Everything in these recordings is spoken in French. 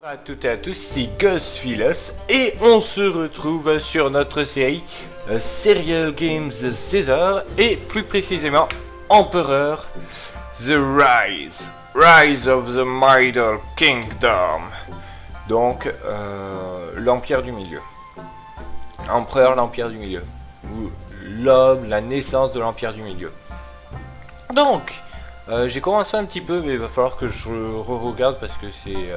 Bonjour à toutes et à tous, c'est GusPhilos et on se retrouve sur notre série Serial Games Caesar et plus précisément Empereur The Rise of the Middle Kingdom. Donc l'Empire du Milieu. Empereur, l'Empire du Milieu. Ou l'homme, la naissance de l'Empire du Milieu. Donc j'ai commencé un petit peu mais il va falloir que je re-regarde parce que c'est...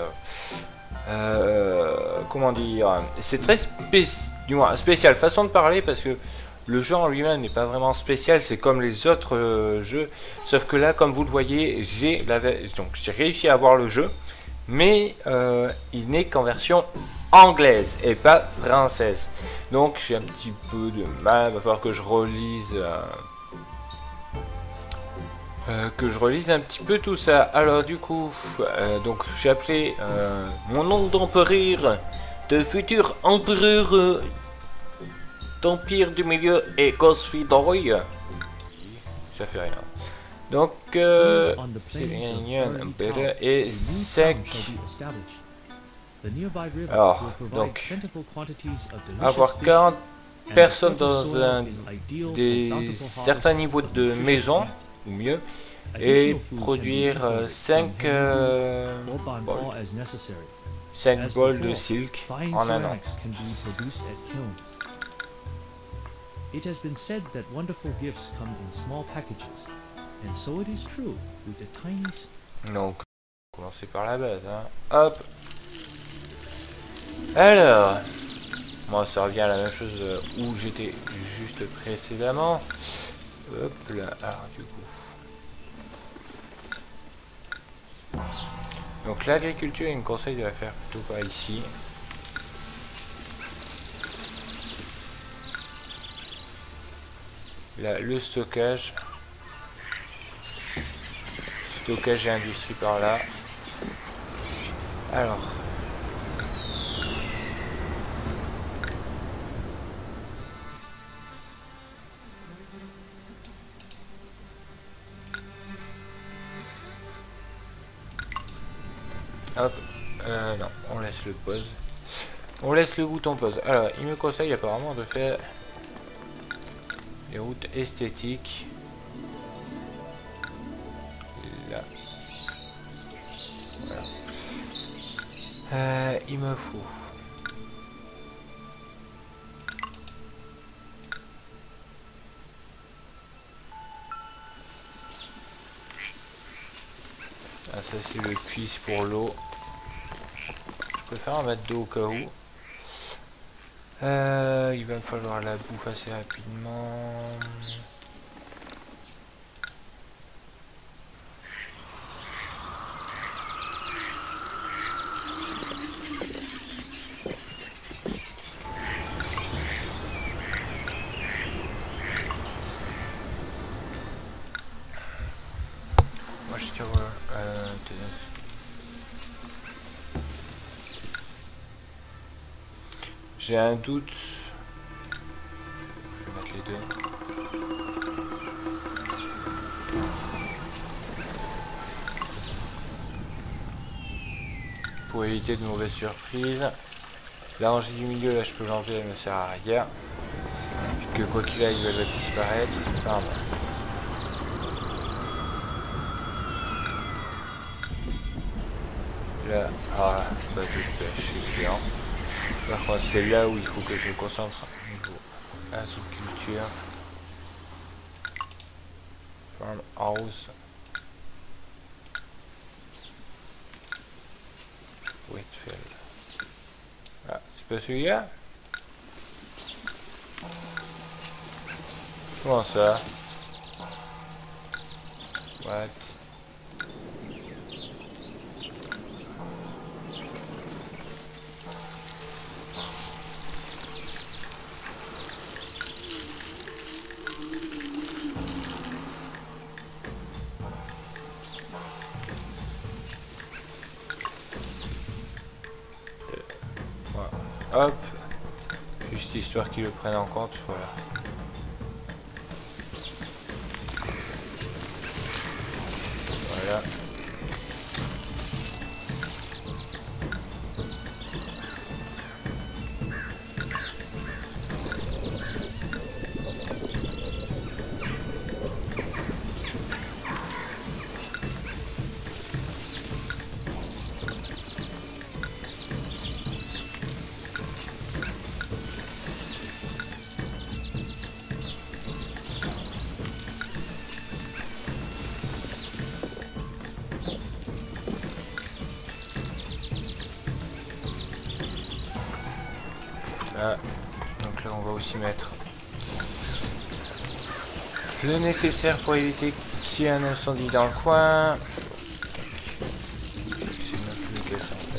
comment dire, c'est très spécial façon de parler parce que le jeu en lui-même n'est pas vraiment spécial, c'est comme les autres jeux, sauf que là comme vous le voyez j'ai réussi à avoir le jeu mais il n'est qu'en version anglaise et pas française, donc j'ai un petit peu de mal, il va falloir que je relise un petit peu tout ça. Alors du coup, donc j'ai appelé mon nom d'empereur, de futur empereur d'Empire du Milieu et GusPhilos. Ça fait rien. Donc et sec. Alors donc avoir 40 personnes dans certains niveaux de maison ou mieux, et produire 5 bols de silk en un an. It has been said that wonderful gifts come in small packages, and so it is true with the tiniest. Donc, commencer par la base, hein. Hop. Alors, moi ça revient à la même chose où j'étais juste précédemment. Hop là, alors du coup. Donc l'agriculture, il me conseille de la faire plutôt par ici. Là, le stockage. Stockage et industrie par là. Alors. Hop, non, on laisse le pause. On laisse le bouton pause. Alors, il me conseille apparemment de faire les routes esthétiques. Là. Voilà. Il me faut. Ah, ça c'est le puits pour l'eau. Je préfère en mettre d'eau au cas où. Il va me falloir la bouffe assez rapidement. Moi je tire j'ai un doute. Je vais mettre les deux. Pour éviter de mauvaises surprises. La rangée du milieu, là je peux l'enlever, elle ne me sert à rien. Puisque quoi qu'il aille, elle va disparaître. Enfin bon. Là, bateau de pêche, excellent. Par contre, c'est là où il faut que je me concentre au niveau agriculture. Farmhouse. Whitfield. Ah, c'est pas celui-là? Comment ça? What? Hop, juste histoire qu'ils le prennent en compte, voilà. Voilà. Ah, donc là on va aussi mettre le nécessaire pour éviter qu'il y ait un incendie dans le coin. C'est même plus que ça en fait.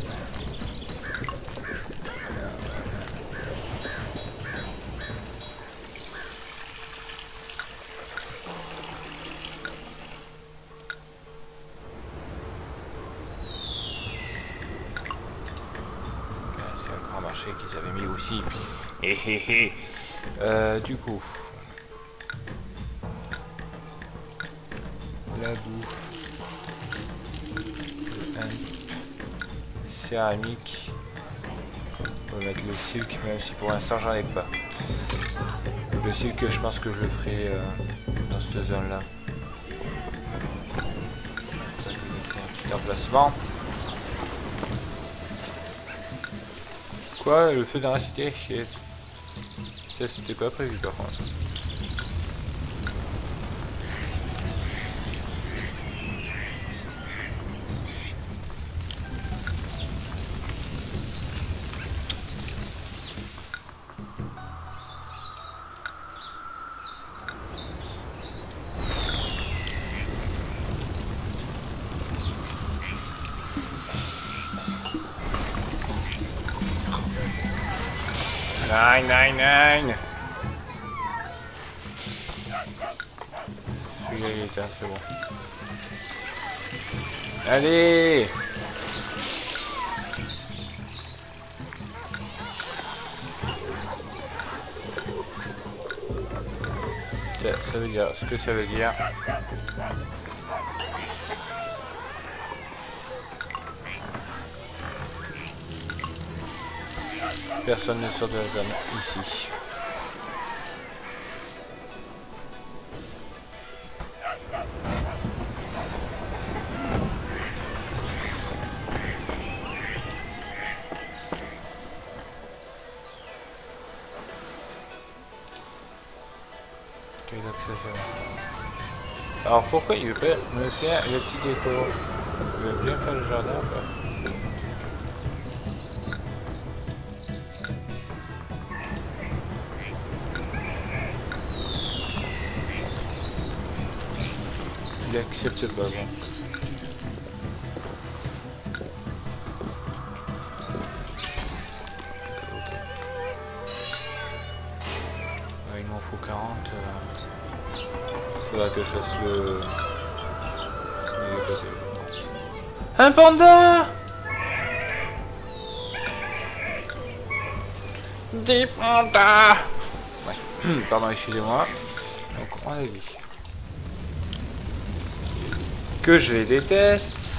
C'est un grand marché qu'ils avaient mis aussi. Du coup, la bouffe, céramique, on va mettre le silk, même si pour l'instant j'en ai pas. Le silk, je pense que je le ferai dans cette zone là. Je vais mettre un petit emplacement. Quoi, le feu dans la cité? Shit. Ça c'était pas prévu par contre. Nine. Celui-là il est éteint, c'est bon. Allez! Ça veut dire ce que ça veut dire. Personne ne sort de la zone ici. Alors pourquoi il veut pas me faire le petit déco? Il veut bien faire le jardin quoi. Il accepte pas bon. Ouais, il m'en faut 40. C'est là que je fasse le... Un panda! Des pandas! Ouais. Pardon, excusez-moi. Donc on a dit que je les déteste.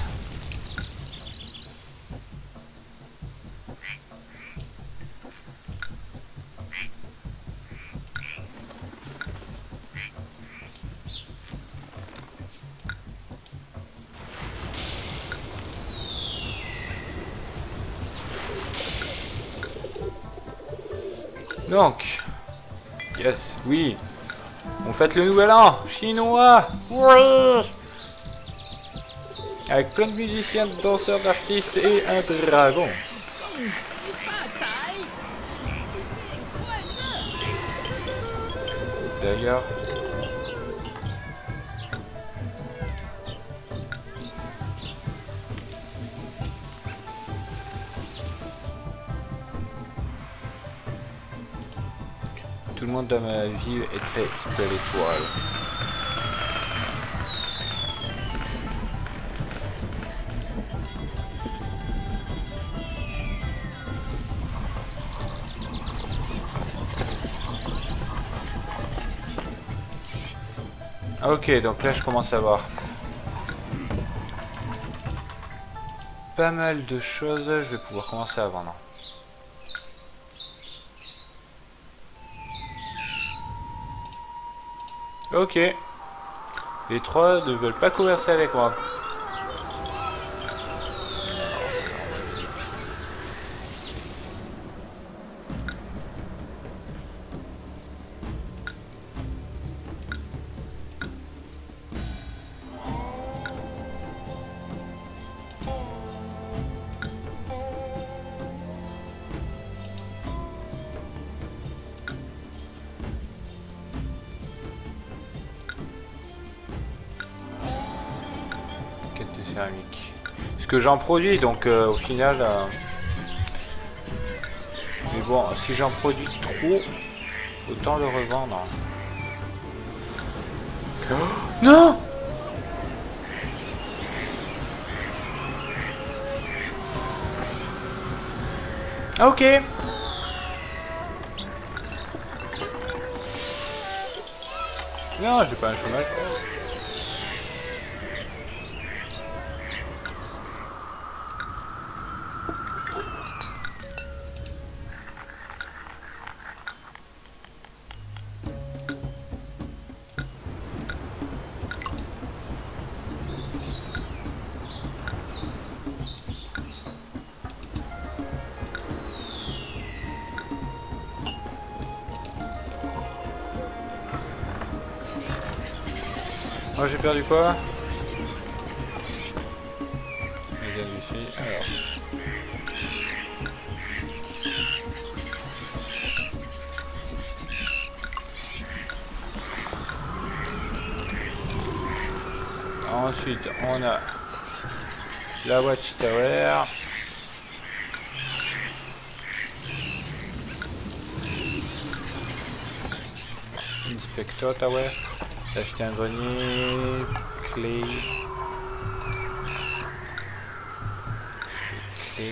Donc, yes, oui, on fête le nouvel an chinois, oui, avec plein de musiciens, de danseurs, d'artistes et un dragon. D'ailleurs, tout le monde dans ma ville est très spirituel. Ok, donc là je commence à voir pas mal de choses. Je vais pouvoir commencer à vendre. Ok. Les trois ne veulent pas converser avec moi. céramique. Ce que j'en produis, donc au final... Mais bon, si j'en produis trop, autant le revendre. Oh, non! Ok. Non, j'ai pas un chômage. Moi j'ai perdu quoi? Les industries, alors. Ensuite on a la Watchtower. Inspector Tower. Acheter un grenier, clé. Clé.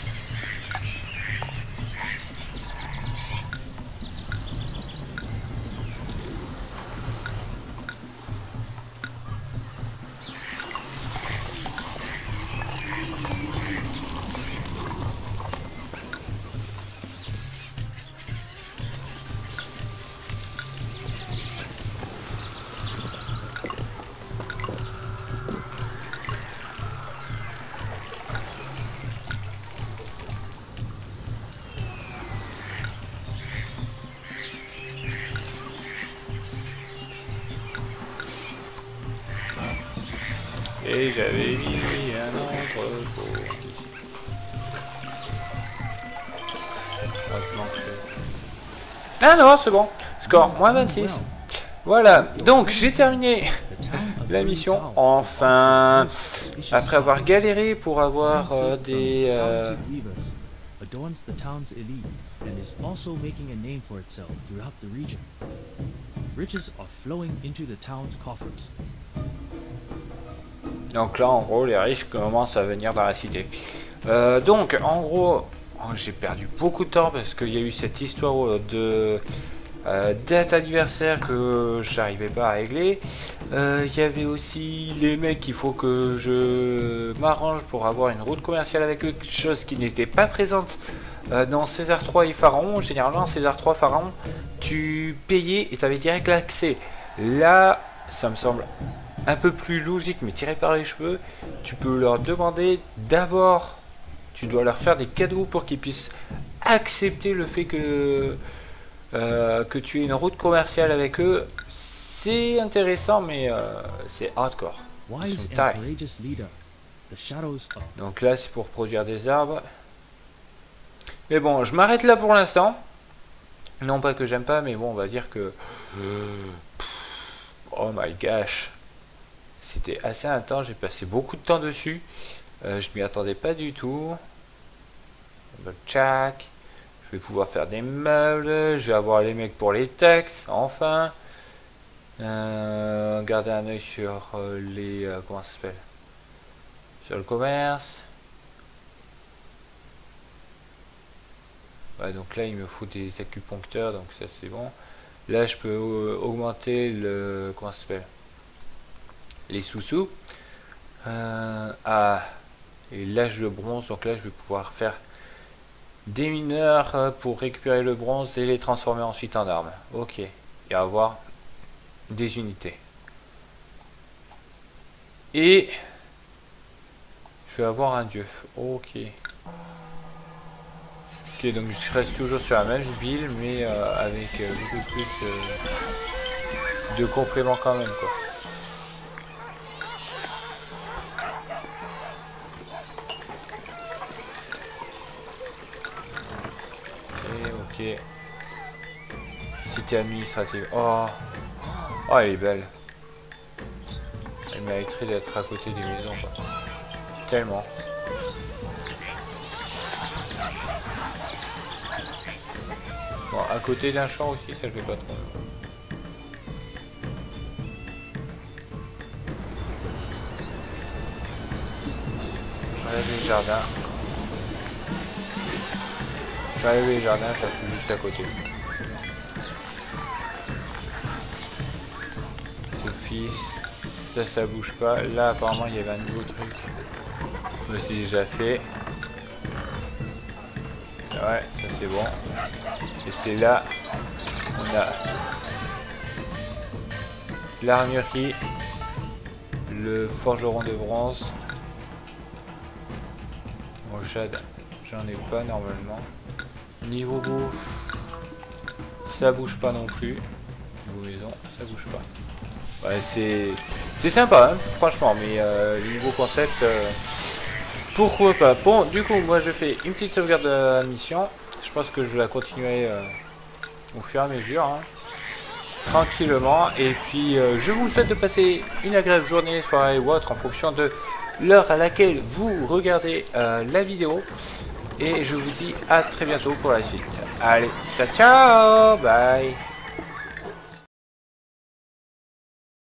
Et j'avais mis un entrepôt. Ah non, c'est bon. Score, moins 26. Voilà, donc j'ai terminé la mission. Enfin, après avoir galéré pour avoir des... adorns the town's elite and is also making a name for itself throughout the region. Riches are flowing into the town's coffers. Donc là, en gros, les riches commencent à venir dans la cité. Donc, en gros, j'ai perdu beaucoup de temps parce qu'il y a eu cette histoire de date anniversaire que j'arrivais pas à régler. Il y avait aussi les mecs, il faut que je m'arrange pour avoir une route commerciale avec eux, chose qui n'était pas présente dans César 3 et Pharaon. Généralement, César 3 Pharaon, tu payais et tu avais direct l'accès. Là, ça me semble un peu plus logique, mais tiré par les cheveux. Tu peux leur demander d'abord, tu dois leur faire des cadeaux pour qu'ils puissent accepter le fait que tu aies une route commerciale avec eux. C'est intéressant, mais c'est hardcore. Ils sont tarés. Donc là, c'est pour produire des arbres. Mais bon, je m'arrête là pour l'instant. Non pas que j'aime pas, mais bon, on va dire que... Oh my gosh. C'était assez intense, j'ai passé beaucoup de temps dessus. Je m'y attendais pas du tout. Tchac. Je vais pouvoir faire des meubles. Je vais avoir les mecs pour les taxes, enfin. Garder un oeil sur les... comment ça s'appelle? Sur le commerce. Ouais, donc là, il me faut des acupuncteurs, donc ça c'est bon. Là, je peux augmenter le... Comment ça s'appelle? Les sous-sous. Ah, et l'âge de bronze, donc là je vais pouvoir faire des mineurs pour récupérer le bronze et les transformer ensuite en armes. Ok, et avoir des unités. Et je vais avoir un dieu. Ok. Ok, donc je reste toujours sur la même ville, mais avec beaucoup plus de compléments quand même, quoi. Ok. Cité administrative. Oh. Oh, elle est belle. Elle mériterait d'être à côté des maisons, quoi. Tellement. Bon, à côté d'un champ aussi, ça je vais pas trop. J'enlève les jardins. J'enlève les jardins, je la fous juste à côté. Office. Ça bouge pas. Là apparemment il y avait un nouveau truc. Je me suis déjà fait. Ouais, ça c'est bon. Et c'est là on a l'armurerie, le forgeron de bronze. Bon, jade, j'en ai pas normalement. Niveau bouffe, ça bouge pas non plus. Niveau maison, ça bouge pas. Ouais, c'est sympa, hein, franchement, mais niveau concept, pourquoi pas. Bon, du coup, moi je fais une petite sauvegarde de la mission. Je pense que je vais la continuer au fur et à mesure, hein, tranquillement. Et puis, je vous souhaite de passer une agréable journée, soirée ou autre, en fonction de l'heure à laquelle vous regardez la vidéo. Et je vous dis à très bientôt pour la suite. Allez, ciao ciao, bye.